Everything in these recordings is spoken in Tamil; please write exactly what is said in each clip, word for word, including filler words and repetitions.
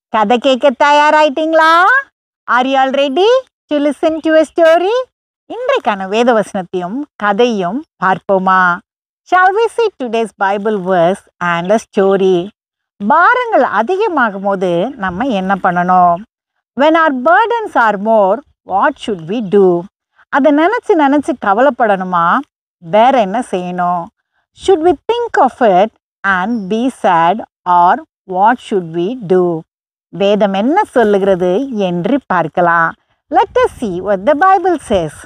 கதை கேட்க தயாராயிட்டீங்களா? Are you all ready to listen to a story? இன்றைக்கான வேத வசனத்தையும் கதையும் பார்ப்போமா? Shall we see today's Bible verse and a story? பாரங்கள் அதிகமாகும் போது நம்ம என்ன பண்ணணும்? When our burdens are more, what should we do? அதை நினச்சி நினச்சி கவலைப்படணுமா? வேற என்ன செய்யணும்? Should we think of it and be sad, or what should we do? வேதம் என்ன சொல்லுகிறது என்று பார்க்கலாம். Let us see what the Bible says.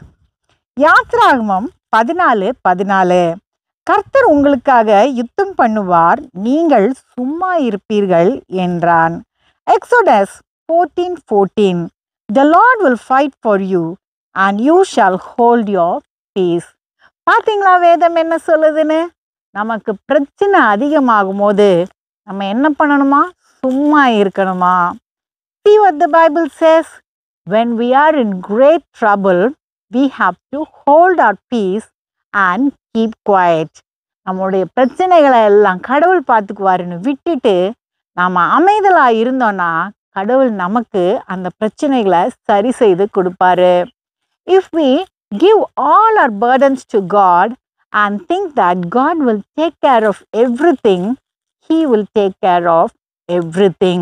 யாத்ராகமம் பதினாலு பதினாலு. கர்த்தர் உங்களுக்காக யுத்தம் பண்ணுவார், நீங்கள் சும்மா இருப்பீர்கள் என்றான். Exodus fourteen fourteen. The Lord will fight for you and you shall hold your peace. பார்த்தீங்களா வேதம் என்ன சொல்லுதுன்னு? நமக்கு பிரச்சனை அதிகமாகும் போது நம்ம என்ன பண்ணணுமா? சும்மா இருக்கணுமா? See what the Bible says. When we are in great trouble, we have to hold our peace and keep quiet. நம்மளுடைய பிரச்சனைகளை எல்லாம் கடவுள் பார்த்துக்குவாருன்னு விட்டுட்டு நாம் அமைதலாக இருந்தோன்னா கடவுள் நமக்கு அந்த பிரச்சனைகளை சரி செய்து கொடுப்பாரு. If we give all our burdens to God and think that God will take care of everything, He will take care of everything.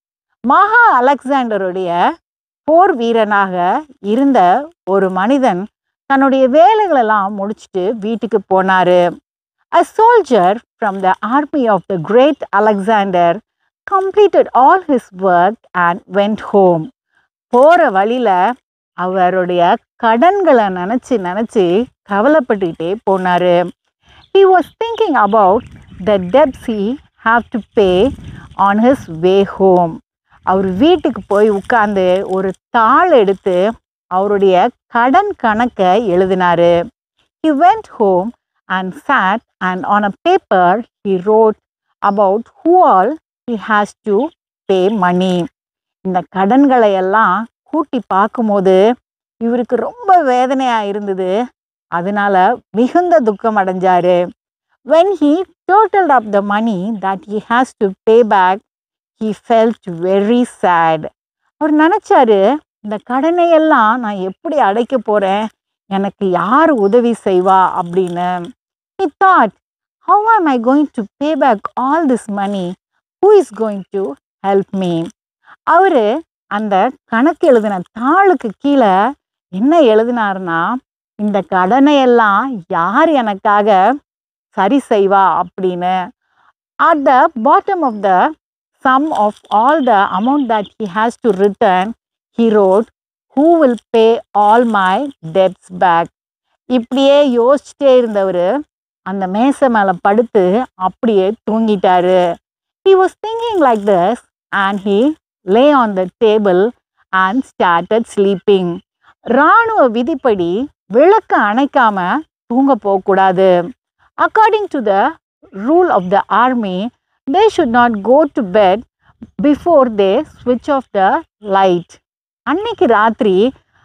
மகா அலெக்சாண்டருடைய போர் வீரனாக இருந்த ஒரு மனிதன் தன்னுடைய வேலைகளெல்லாம் முடிச்சுட்டு வீட்டுக்கு போனாரு. A soldier from the army of the great Alexander completed all his work and went home. போகிற வழியில் அவருடைய கடன்களை நினச்சி நினச்சி கவலைப்பட்டுக்கிட்டே போனார். He was thinking about the debts he have to pay on his way home. அவர் வீட்டுக்கு போய் உட்கார்ந்து ஒரு தாள் எடுத்து அவருடைய கடன் கணக்கை எழுதினார். He went home and sat and on a paper he wrote about who all he has to pay money. இந்த கடன்களை எல்லாம் கூட்டி பார்க்கும்போது இவருக்கு ரொம்ப வேதனையாக இருந்தது. அதனால மிகுந்த துக்கம் அடைஞ்சாரு. When he totaled up the money that he has to pay back, he felt very sad. அவர் நினச்சாரு, இந்த கடனை எல்லாம் நான் எப்படி அடைக்க போகிறேன், எனக்கு யார் உதவி செய்வா அப்படின்னு. He thought, how am I going to pay back all this money? Who is going to help me? அவர் அந்த கணக்கு எழுதின தாளுக்கு கீழே என்ன எழுதினார்னா, இந்த கடனை எல்லாம் யார் எனக்காக சரி செய்வா அப்படின்னு. At the bottom of the sum of all the amount that he has to return, he wrote, who will pay all my debts back? இப்படியே யோசிச்சுட்டே இருந்தவர் அந்த மேசை மேலே படுத்து அப்படியே தூங்கிட்டாரு. He was thinking like this and he lay on the table and started sleeping. இராணுவ விதிப்படி விளக்கு அணைக்காம தூங்க போகக்கூடாது. According to the rule of the army, they should not go to bed before they switch off the light. அன்னைக்கு ராத்திரி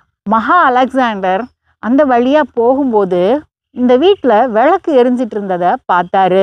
மகா அலெக்சாண்டர் அந்த வழியாக போகும்போது இந்த வீட்டில் விளக்கு எரிஞ்சிட்டு இருந்ததை பார்த்தாரு.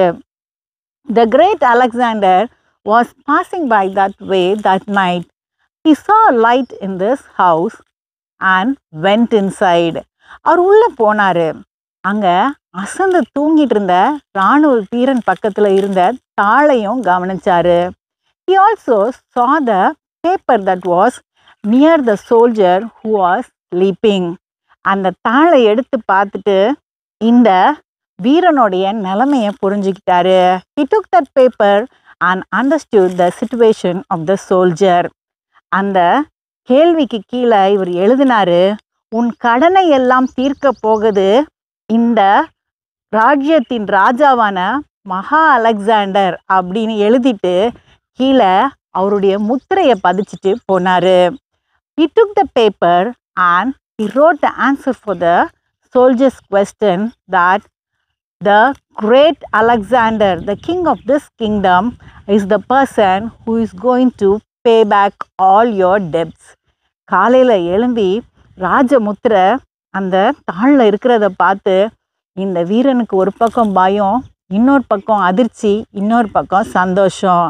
The great Alexander was passing by that way that night. He saw a light in this house and went inside. அவர் உள்ளே போனார். அங்கே அசந்து தூங்கிட்டு இருந்த இராணுவ வீரன் பக்கத்தில் இருந்த தாளையும் கவனிச்சாரு. He also saw the paper that was near the soldier who was sleeping. அந்த தாளை எடுத்து பார்த்துட்டு இந்த வீரனுடைய நிலைமையை புரிஞ்சுக்கிட்டாரு. He took that paper and understood the situation of the soldier. அந்த கேள்விக்கு கீழே இவர் எழுதினாரு, உன் கடனை எல்லாம் தீர்க்க போகுது இந்த ராஜ்யத்தின் ராஜாவான மகா அலெக்சாண்டர் அப்படின்னு எழுதிட்டு கீழே அவருடைய முத்திரையை பதிச்சுட்டு போனார். He took the paper and he wrote the answer for the soldier's question that the great Alexander, the king of this kingdom, is the person who is going to pay back all your debts. காலையில் எழும்பி ராஜமுத்திரை அந்த தாளில் இருக்கிறத பார்த்து இந்த வீரனுக்கு ஒரு பக்கம் பயம், இன்னொரு பக்கம் அதிர்ச்சி, இன்னொரு பக்கம் சந்தோஷம்.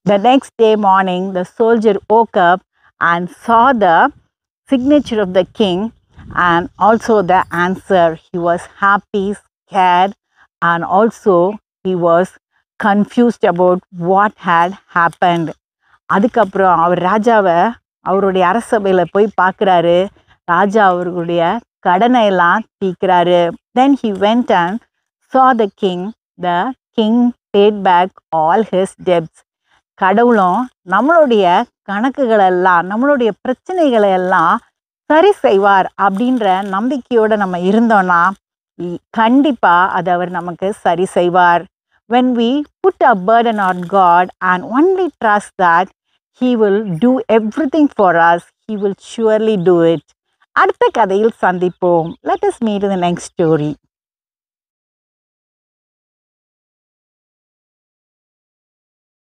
The next day morning, the soldier woke up and saw the signature of the king and also the answer. He was happy, scared, and also he was confused about what had happened. அதுக்கப்புறம் அவர் ராஜாவை அவருடைய அரசபையில் போய் பார்க்குறாரு. ராஜா அவர்களுடைய கடனை எல்லாம் தீர்க்கிறாரு. Then he went and saw the king. The king paid back all his debts. கடவுளும் நம்மளுடைய கணக்குகளெல்லாம் நம்மளுடைய பிரச்சனைகளை எல்லாம் சரி செய்வார் அப்படின்ற நம்பிக்கையோடு நம்ம இருந்தோன்னா கண்டிப்பாக அதை அவர் நமக்கு சரி செய்வார். When we put our burden on God and only trust that He will do everything for us, He will surely do it. அடுத்த கதையில் சந்திப்போம். Let us meet in the next story.